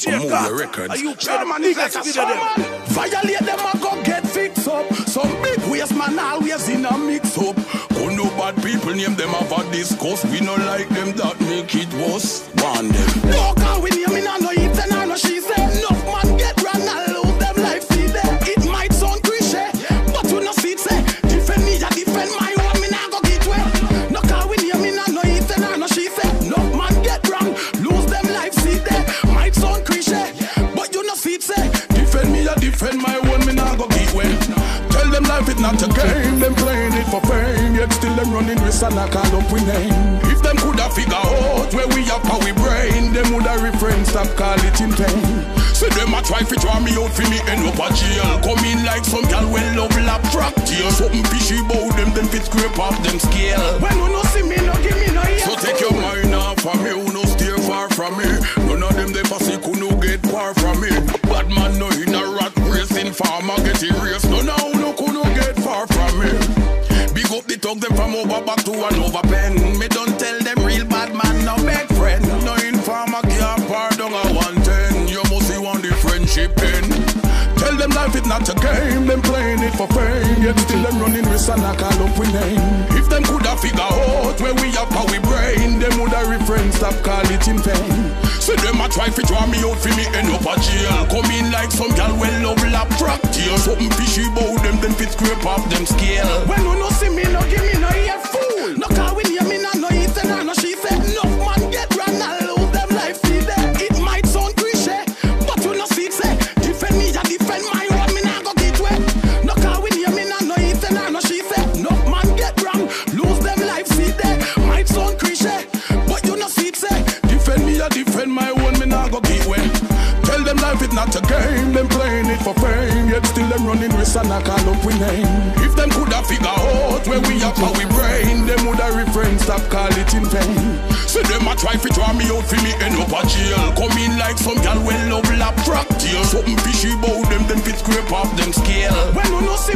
Move your records. Are you German niggas video them? Violate them and go get fixed up. Some big waste man always in a mix up. Go no bad people name them have a discuss. We no like them that make it worse. Warn them. No can we name in a no eat and I know she say. Enough man get run and lose them life see them. It might sound cliche, but you no see it say. Defend me, I defend my own, me nah go get wet. No can we name in a no eat and I know she say. Enough man get run, lose them life see them. Might sound cliche, but you no see it say. Defend me, I defend my own, me nah go get wet. Tell them life is not a game, them playing it for fame. Yet still them running risk and I call up we name. If them coulda figure out where we are, how we brain, them woulda refrain, stop call it in pain. See them a try fi draw me out fi me end up a jail. Come in like some gal well love lap fractal. Something fishy bout them, then fit scrape off them scale. When you no see me, no give me no ear. So take your mind off of me, who no steer far from me. None of them they pass it, who no get far from me. Bad man no in a rat race, in farmer get erased. None of who no could no get far from me. Big up the talk them from over back to an over pen. Me don't tell them real bad man no beg friend. No informer can't pardon a 110. You must see one the friendship end. Tell them life is not a game, them playing it for fame. Yet still them running risk and I call up we name. If them coulda figure out where we are, how we brain, them woulda refrain, stop call it in vain. See them a try fi draw me out fi me end up a jail. Come in like some gal well love lap fractal. Something fishy bout them, then fit scrape off them scale. When you no see me, no give me no ear fool. No call we name me, no eat and I know she say. Enough man get run and lose them life see them. It might sound cliche, but you no see it say. Defend me, I defend my own, me nah go get wet. No call we name me, no eat and I know she say. Enough man get run, lose them life see them. Might sound cliche, but you no see it say. Defend me, I defend my own, me nah go get wet. Tell them life is not a game, them playing it for fame. Yet still them running risk and I call up we name. If them coulda figure out where we are, how we brain, them woulda refrain, stop call it in vain. See them a try fi draw me out fi me end up a jail. Come in like some gal well love lap fractal. Something fishy bout them, then fit scrape off them scale. When you no see